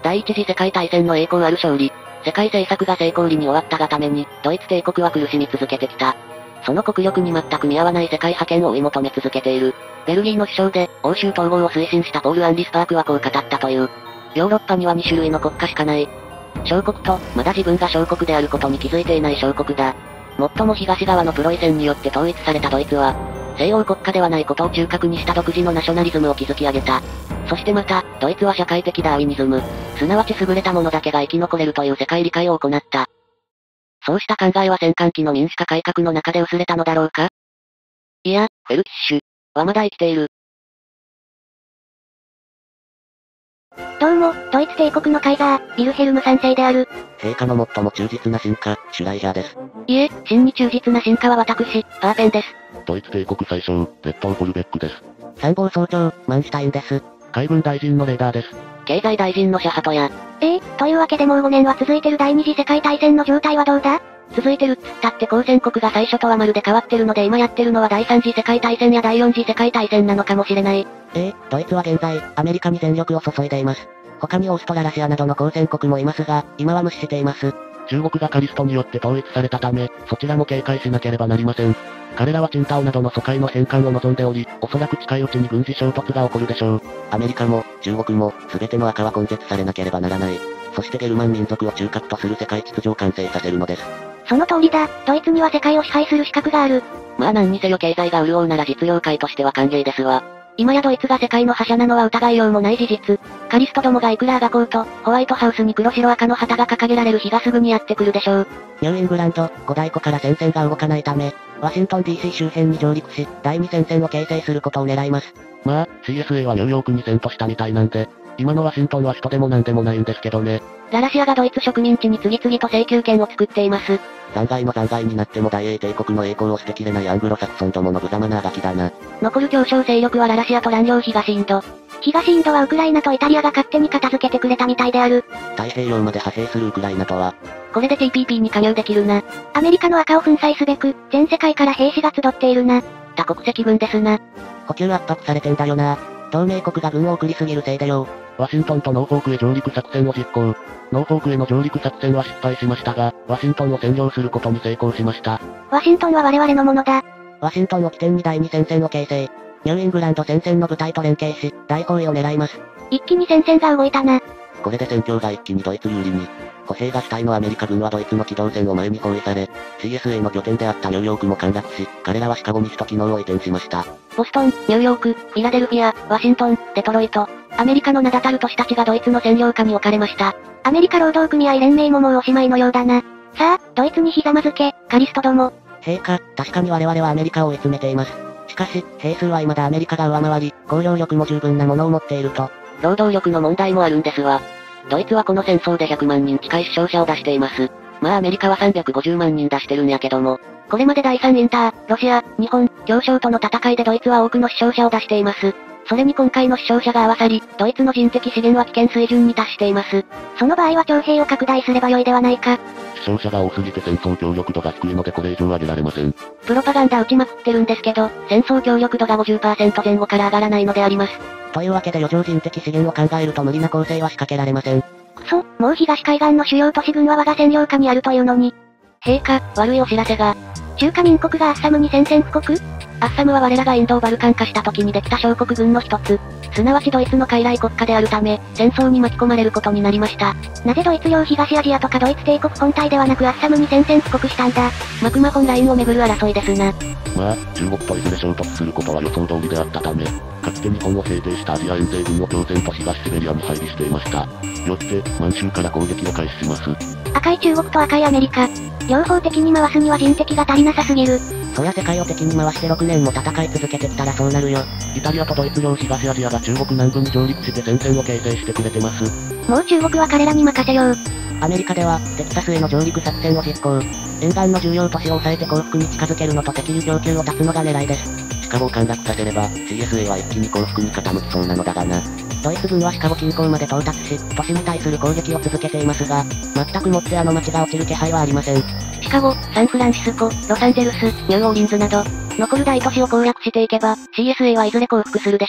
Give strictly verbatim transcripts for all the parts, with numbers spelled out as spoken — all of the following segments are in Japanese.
第一次世界大戦の栄光ある勝利。世界政策が成功裏に終わったがために、ドイツ帝国は苦しみ続けてきた。その国力に全く見合わない世界覇権を追い求め続けている。ベルギーの首相で、欧州統合を推進したポール・アンリスパークはこう語ったという。ヨーロッパにはに種類の国家しかない。小国と、まだ自分が小国であることに気づいていない小国だ。最も東側のプロイセンによって統一されたドイツは、西欧国家ではないことを中核にした独自のナショナリズムを築き上げた。そしてまた、ドイツは社会的ダーウィニズム、すなわち優れた者だけが生き残れるという世界理解を行った。そうした考えは戦艦機の民主化改革の中で薄れたのだろうか？いや、フェルティッシュはまだ生きている。 どうも、ドイツ帝国のカイザー、ヴィルヘルムさん世である。 陛下の最も忠実な臣下、シュライジャーです。 いえ、真に忠実な臣下は私、パーペンです。 ドイツ帝国最小、レッドオホルベックです。 参謀総長、マンシュタインです。 海軍大臣のレーダーです。 経済大臣のシャハトや。 ええ、というわけでもうごねんは続いてる第二次世界大戦の状態はどうだ？ 続いてるっつったって交戦国が最初とはまるで変わってるので今やってるのは第三次世界大戦や第四次世界大戦なのかもしれない。 ええ、ドイツは現在、アメリカに全力を注いでいます。他にオーストララシアなどの交戦国もいますが、今は無視しています。 中国がカリストによって統一されたため、そちらも警戒しなければなりません。彼らはチンタオなどの疎開の返還を望んでおり、おそらく近いうちに軍事衝突が起こるでしょう。 アメリカも、中国も、すべての赤は根絶されなければならない。そしてゲルマン民族を中核とする世界秩序を完成させるのです。 その通りだ、ドイツには世界を支配する資格がある。 まあ何にせよ経済が潤うなら実業界としては歓迎ですわ。今やドイツが世界の覇者なのは疑いようもない事実。カリストどもがいくらあがこうと、ホワイトハウスに黒白赤の旗が掲げられる日がすぐにやってくるでしょう。 ニューイングランド、五大湖から戦線が動かないため、ワシントン ディーシー 周辺に上陸し、第二戦線を形成することを狙います。 まあ、シーエスエー はニューヨークに遷都したみたいなんで、今のワシントンは首都でもなんでもないんですけどね。 ララシアがドイツ植民地に次々と請求権を作っています。 残骸の残骸になっても大英帝国の栄光を捨てきれないアングロサクソンどもの無様なあがきだな。 残る協商勢力はララシアと乱領東インド。 東インドはウクライナとイタリアが勝手に片付けてくれたみたいである。 太平洋まで派兵するウクライナとは。 これで ティーピーピー に加入できるな。 アメリカの赤を粉砕すべく、全世界から兵士が集っているな。 多国籍軍ですな。 補給圧迫されてんだよな。同盟国が軍を送りすぎるせいでよ。 ワシントンとノーフォークへ上陸作戦を実行。ノーフォークへの上陸作戦は失敗しましたが、ワシントンを占領することに成功しました。 ワシントンは我々のものだ。 ワシントンを起点に第二戦線を形成。ニューイングランド戦線の部隊と連携し、大包囲を狙います。 一気に戦線が動いたな。 これで戦況が一気にドイツ有利に。歩兵が主体のアメリカ軍はドイツの機動戦を前に包囲され、シーエスエー の拠点であったニューヨークも陥落し、彼らはシカゴに首都機能を移転しました。 ボストン、ニューヨーク、フィラデルフィア、ワシントン、デトロイト。アメリカの名だたる都市たちがドイツの占領下に置かれました。 アメリカ労働組合連盟ももうおしまいのようだな。さあ、ドイツにひざまずけ、カリストども。 陛下、確かに我々はアメリカを追い詰めています。しかし、兵数は未だアメリカが上回り、工業力も十分なものを持っていると。 労働力の問題もあるんですわ。ドイツはこの戦争でひゃくまんにん近い死傷者を出しています。まあアメリカはさんびゃくごじゅうまんにん出してるんやけども、これまで第三インター、ロシア、日本、協商との戦いでドイツは多くの死傷者を出しています。それに今回の死傷者が合わさり、ドイツの人的資源は危険水準に達しています。 その場合は徴兵を拡大すればよいではないか。 死傷者が多すぎて戦争協力度が低いのでこれ以上上げられません。 プロパガンダ打ちまくってるんですけど、戦争協力度が ごじゅっパーセント 前後から上がらないのであります。 というわけで余剰人的資源を考えると無理な攻勢は仕掛けられません。 くそ、もう東海岸の主要都市軍は我が占領下にあるというのに。 陛下、悪いお知らせが。 中華民国がアッサムに宣戦布告？ アッサムは我らがインドをバルカン化した時にできた小国軍の一つ。すなわちドイツの傀儡国家であるため、戦争に巻き込まれることになりました。 なぜドイツ領東アジアとかドイツ帝国本体ではなくアッサムに宣戦布告したんだ？ マクマホンラインをめぐる争いですな。 まあ、中国といずれ衝突することは予想通りであったため、かつて日本を平定したアジア遠征軍を拠点と東シベリアに配備していました。よって、満州から攻撃を開始します。 赤い中国と赤いアメリカ。両方敵に回すには人的が足りなさすぎる。 そりゃ世界を敵に回してろくねんも戦い続けてきたらそうなるよ。 イタリアとドイツ領東アジアが中国南部に上陸して戦線を形成してくれてます。 もう中国は彼らに任せよう。 アメリカでは、テキサスへの上陸作戦を実行。沿岸の重要都市を抑えて降伏に近づけるのと石油供給を断つのが狙いです。シカゴを陥落させれば、シーエスエー は一気に降伏に傾きそうなのだがな。ドイツ軍はシカゴ近郊まで到達し、都市に対する攻撃を続けていますが、全くもってあの街が落ちる気配はありません。 シカゴ、サンフランシスコ、ロサンゼルス、ニューオーリンズなど、残る大都市を攻略していけば、シーエスエー はいずれ降伏するでしょう。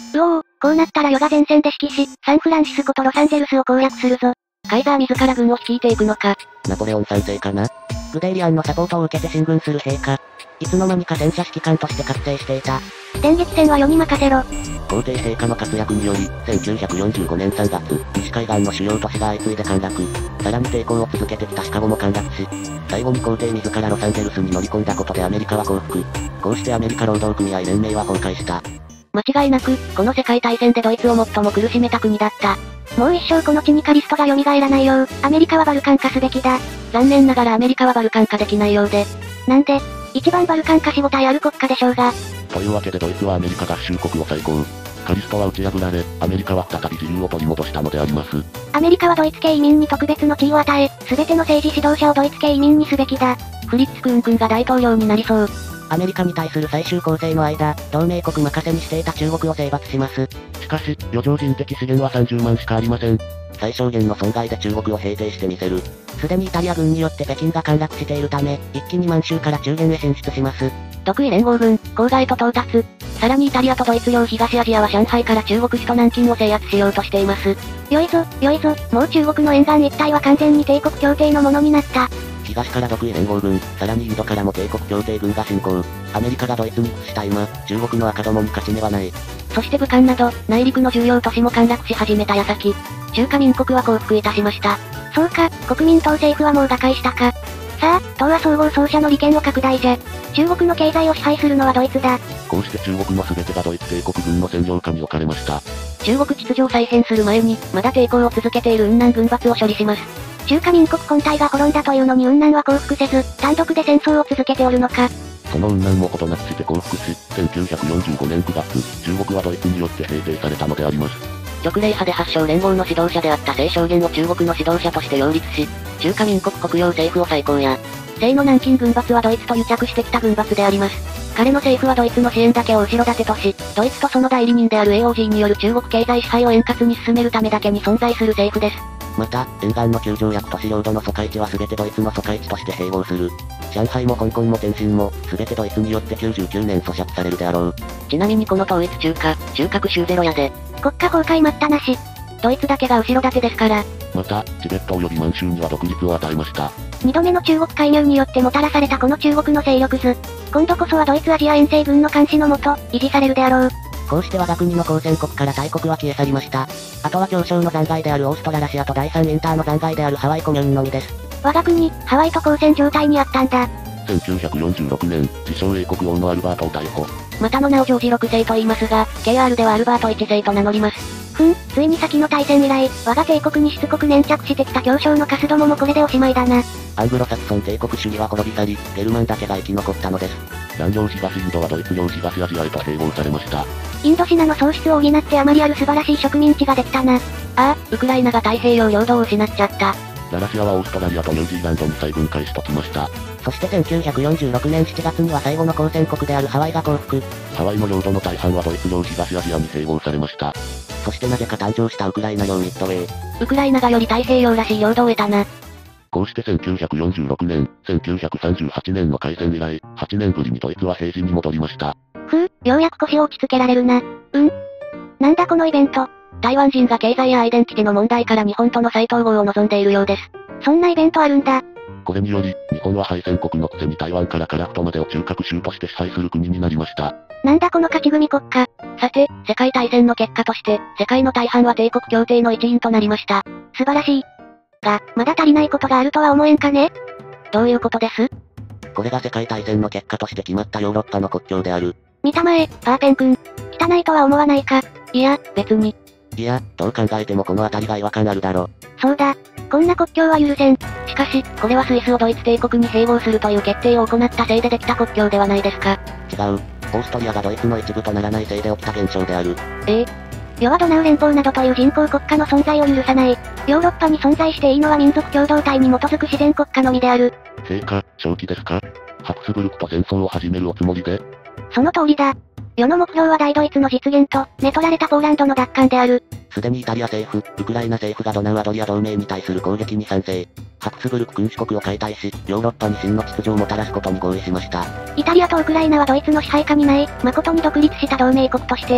うおー、こうなったらヨガ前線で指揮し、サンフランシスコとロサンゼルスを攻略するぞ。 カイザー自ら軍を率いていくのか。 ナポレオン賛成かな。グデイリアンのサポートを受けて進軍する陛下。いつの間にか戦車指揮官として活性していた。 電撃戦は世に任せろ。 皇帝陛下の活躍により、せんきゅうひゃくよんじゅうごねんさんがつ、西海岸の主要都市が相次いで陥落。さらに抵抗を続けてきたシカゴも陥落し、最後に皇帝自らロサンゼルスに乗り込んだことでアメリカは降伏。こうしてアメリカ労働組合連盟は崩壊した。 間違いなく、この世界大戦でドイツを最も苦しめた国だった。 もう一生この地にカリストが蘇らないよう、アメリカはバルカン化すべきだ。 残念ながらアメリカはバルカン化できないようで。 なんで、一番バルカン化しごたえある国家でしょうが。 というわけでドイツはアメリカ合衆国を再興。カリストは打ち破られ、アメリカは再び自由を取り戻したのであります。 アメリカはドイツ系移民に特別の地位を与え、すべての政治指導者をドイツ系移民にすべきだ。 フリッツクーン君が大統領になりそう。 アメリカに対する最終攻勢の間、同盟国任せにしていた中国を征伐します。 しかし、余剰人的資源はさんじゅうまんしかありません。 最小限の損害で中国を平定してみせる。すでにイタリア軍によって北京が陥落しているため、一気に満州から中原へ進出します。 独伊連合軍、郊外と到達。さらにイタリアとドイツ領東アジアは上海から中国首都南京を制圧しようとしています。 良いぞ、良いぞ、もう中国の沿岸一帯は完全に帝国協定のものになった。 東から独伊連合軍、さらにインドからも帝国協定軍が侵攻。アメリカがドイツに屈した今、中国の赤どもに勝ち目はない。 そして武漢など、内陸の重要都市も陥落し始めた矢先、中華民国は降伏いたしました。 そうか、国民党政府はもう瓦解したか。さあ、党は総合奏者の利権を拡大じゃ。中国の経済を支配するのはドイツだ。 こうして中国の全てがドイツ帝国軍の占領下に置かれました。 中国秩序を再編する前に、まだ抵抗を続けている雲南軍閥を処理します。 中華民国本体が滅んだというのに雲南は降伏せず、単独で戦争を続けておるのか。 その雲南もほどなくして降伏し、せんきゅうひゃくよんじゅうごねんくがつ、中国はドイツによって平定されたのであります。 直令派で発祥連合の指導者であった清少元を中国の指導者として擁立し、中華民国国用政府を再興や、清の南京軍閥はドイツと癒着してきた軍閥であります。彼の政府はドイツの支援だけを後ろ盾とし、ドイツとその代理人である エーオージー による中国経済支配を円滑に進めるためだけに存在する政府です。 また、沿岸の旧条約都市領土の租界地は全てドイツの租界地として併合する。上海も香港も天津も、全てドイツによってきゅうじゅうきゅうねん租借されるであろう。 ちなみにこの統一中華、中核州ゼロやで。 国家崩壊待ったなし。 ドイツだけが後ろ盾ですから。 また、チベット及び満州には独立を与えました。 二度目の中国介入によってもたらされたこの中国の勢力図。今度こそはドイツアジア遠征軍の監視のもと、維持されるであろう。 こうして我が国の交戦国から大国は消え去りました。あとは協商の残骸であるオーストララシアと第三インターの残骸であるハワイコミューンのみです。 我が国、ハワイと交戦状態にあったんだ。 せんきゅうひゃくよんじゅうろくねん、自称英国王のアルバートを逮捕。 またの名をジョージろくせいと言いますが、ケーアール ではアルバートいちせいと名乗ります。 ふん、ついに先の大戦以来、我が帝国にしつこく粘着してきた協商のカスどももこれでおしまいだな。 アングロサクソン帝国主義は滅び去り、ゲルマンだけが生き残ったのです。 南洋東インドはドイツ領東アジアへと併合されました。 インドシナの喪失を補ってあまりある素晴らしい植民地ができたな。ああ、ウクライナが太平洋領土を失っちゃった。 ララシアはオーストラリアとニュージーランドに再分解しときました。 そしてせんきゅうひゃくよんじゅうろくねんしちがつには最後の交戦国であるハワイが降伏。 ハワイの領土の大半はドイツ領東アジアに併合されました。 そしてなぜか誕生したウクライナ領ミッドウェー。 ウクライナがより太平洋らしい領土を得たな。 こうしてせんきゅうひゃくよんじゅうろくねん、せんきゅうひゃくさんじゅうはちねんの開戦以来、はちねんぶりにドイツは平時に戻りました。 ふう、ようやく腰を落ち着けられるな。うんなんだこのイベント。 台湾人が経済やアイデンティティの問題から日本との再統合を望んでいるようです。 そんなイベントあるんだ。 これにより、日本は敗戦国のくせに台湾からカラフトまでを中核州として支配する国になりました。 なんだこの勝ち組国家。 さて、世界大戦の結果として、世界の大半は帝国協定の一員となりました。 素晴らしい。が、まだ足りないことがあるとは思えんかね？ どういうことです？ これが世界大戦の結果として決まったヨーロッパの国境である。 見たまえ、パーペン君。汚いとは思わないか？ いや、別に。 いや、どう考えてもこの辺りが違和感あるだろ。 そうだ。こんな国境は許せん。 しかし、これはスイスをドイツ帝国に併合するという決定を行ったせいでできた国境ではないですか。 違う。オーストリアがドイツの一部とならないせいで起きた現象である。 ええ世はドナウ連邦などという人工国家の存在を許さない。ヨーロッパに存在していいのは民族共同体に基づく自然国家のみである。 陛下、正気ですか？ハプスブルクと戦争を始めるおつもりで？ その通りだ。世の目標は大ドイツの実現と、寝取られたポーランドの奪還である。 すでにイタリア政府、ウクライナ政府がドナウアドリア同盟に対する攻撃に賛成。ハプスブルク君主国を解体し、ヨーロッパに真の秩序をもたらすことに合意しました。 イタリアとウクライナはドイツの支配下にない、誠に独立した同盟国として、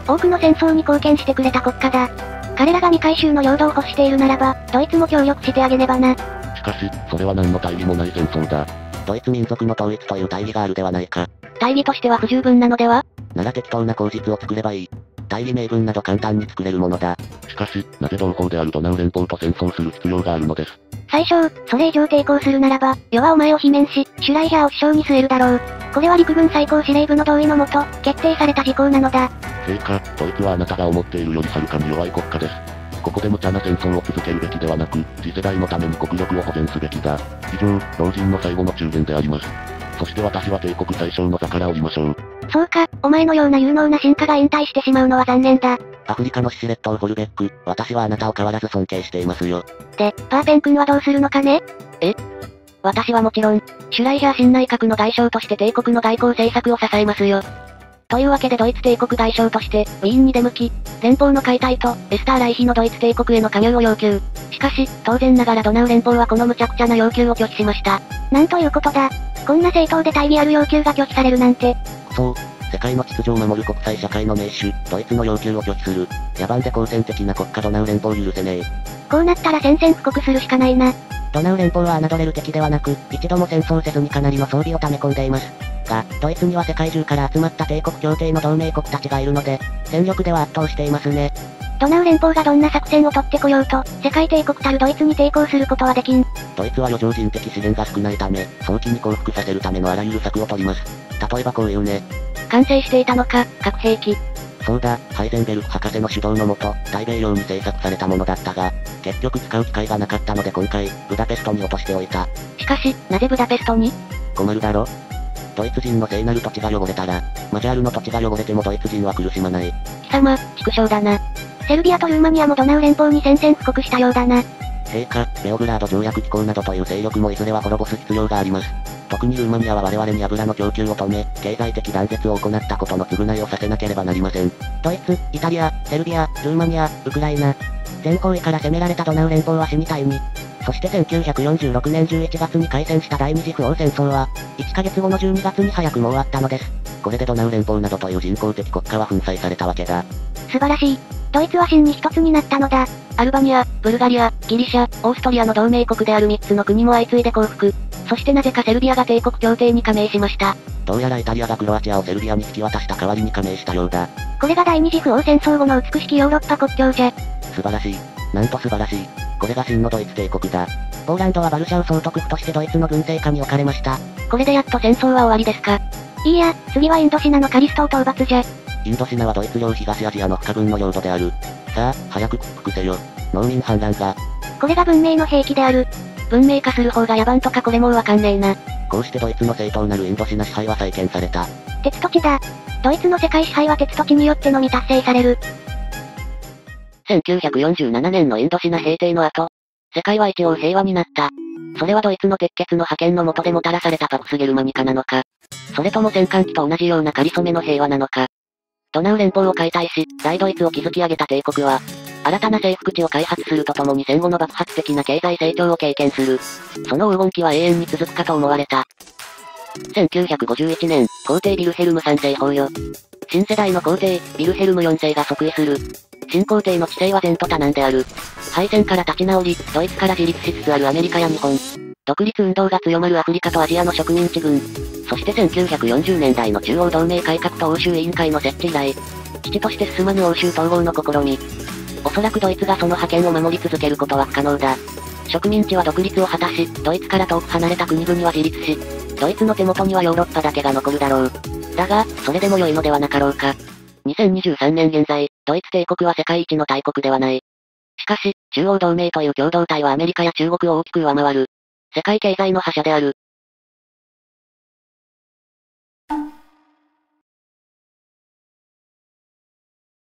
多くの戦争に貢献してくれた国家だ。彼らが未回収の領土を欲しているならば、ドイツも協力してあげねばな。 しかし、それは何の大義もない戦争だ。 ドイツ民族の統一という大義があるではないか。 大義としては不十分なのでは？ なら適当な口実を作ればいい。大義名分など簡単に作れるものだ。 しかし、なぜ同胞であるドナウ連邦と戦争する必要があるのです。 最小、それ以上抵抗するならば、世はお前を罷免し、シュライヤーを首相に据えるだろう。これは陸軍最高司令部の同意のもと、決定された事項なのだ。 陛下、ドイツはあなたが思っているよりはるかに弱い国家です。ここで無茶な戦争を続けるべきではなく、次世代のために国力を保全すべきだ。以上、老人の最後の中言であります。そして私は帝国最小の座から降りましょう。 そうか、お前のような有能な進化が引退してしまうのは残念だ。 アフリカのシシレット・ホルベック、私はあなたを変わらず尊敬していますよ。 で、パーペン君はどうするのかね？ え？私はもちろん、シュライヤー新内閣の外相として帝国の外交政策を支えますよ。というわけでドイツ帝国外相として、ウィーンに出向き、連邦の解体と、エスターライヒのドイツ帝国への加入を要求。しかし、当然ながらドナウ連邦はこの無茶苦茶な要求を拒否しました。 なんということだ。こんな正当で大義ある要求が拒否されるなんて。 そう。世界の秩序を守る国際社会の盟主、ドイツの要求を拒否する。野蛮で好戦的な国家ドナウ連邦許せねえ。 こうなったら宣戦布告するしかないな。 ドナウ連邦は侮れる敵ではなく、一度も戦争せずにかなりの装備を溜め込んでいます。が、ドイツには世界中から集まった帝国協定の同盟国たちがいるので、戦力では圧倒していますね。 ドナウ連邦がどんな作戦を取ってこようと、世界帝国たるドイツに抵抗することはできん。 ドイツは余剰人的資源が少ないため、早期に降伏させるためのあらゆる策を取ります。例えばこういうね。 完成していたのか、核兵器。 そうだ、ハイゼンベルク博士の主導のもと、大米用に製作されたものだったが、結局使う機会がなかったので今回、ブダペストに落としておいた。 しかし、なぜブダペストに？ 困るだろ？ドイツ人の聖なる土地が汚れたら、マジャールの土地が汚れてもドイツ人は苦しまない。 貴様、畜生だな。 セルビアとルーマニアもドナウ連邦に宣戦布告したようだな。 陛下、ベオグラード条約機構などという勢力もいずれは滅ぼす必要があります。特にルーマニアは我々に油の供給を止め、経済的断絶を行ったことの償いをさせなければなりません。ドイツ、イタリア、セルビア、ルーマニア、ウクライナ。全方位から攻められたドナウ連邦は死に体に。そしてせんきゅうひゃくよんじゅうろくねんじゅういちがつに開戦した第二次不欧戦争は、いっかげつごのじゅうにがつに早くも終わったのです。これでドナウ連邦などという人工的国家は粉砕されたわけだ。 素晴らしい。ドイツは真に一つになったのだ。 アルバニア、ブルガリア、ギリシャ、オーストリアの同盟国であるみっつの国も相次いで降伏。そしてなぜかセルビアが帝国協定に加盟しました。 どうやらイタリアがクロアチアをセルビアに引き渡した代わりに加盟したようだ。 これが第二次不欧戦争後の美しきヨーロッパ国境じゃ。 素晴らしい。なんと素晴らしい。これが真のドイツ帝国だ。ポーランドはバルシャウ総督府としてドイツの軍政下に置かれました。 これでやっと戦争は終わりですか？ いいや、次はインドシナのカリストを討伐じゃ。 インドシナはドイツ領東アジアの不可分の領土である。さあ、早く屈服せよ。農民反乱が。 これが文明の兵器である。 文明化する方が野蛮とかこれもうわかんねえな。 こうしてドイツの正当なるインドシナ支配は再建された。 鉄土地だ。ドイツの世界支配は鉄土地によってのみ達成される。 せんきゅうひゃくよんじゅうななねんのインドシナ平定の後、世界は一応平和になった。それはドイツの鉄血の覇権の下でもたらされたパクスゲルマニカなのか。それとも戦艦機と同じような仮初めの平和なのか。ドナウ連邦を解体し、大ドイツを築き上げた帝国は、新たな征服地を開発するとともに戦後の爆発的な経済成長を経験する。その黄金期は永遠に続くかと思われた。せんきゅうひゃくごじゅういちねん、皇帝ビルヘルムさん世崩御。新世代の皇帝、ビルヘルムよん世が即位する。新皇帝の治世は前途多難である。敗戦から立ち直り、ドイツから自立しつつあるアメリカや日本。独立運動が強まるアフリカとアジアの植民地軍。そしてせんきゅうひゃくよんじゅうねんだいの中央同盟改革と欧州委員会の設置以来、基地として進まぬ欧州統合の試み。おそらくドイツがその覇権を守り続けることは不可能だ。植民地は独立を果たし、ドイツから遠く離れた国々は自立し、ドイツの手元にはヨーロッパだけが残るだろう。だが、それでも良いのではなかろうか。にせんにじゅうさんねん現在、ドイツ帝国は世界一の大国ではない。しかし、中央同盟という共同体はアメリカや中国を大きく上回る。世界経済の覇者である。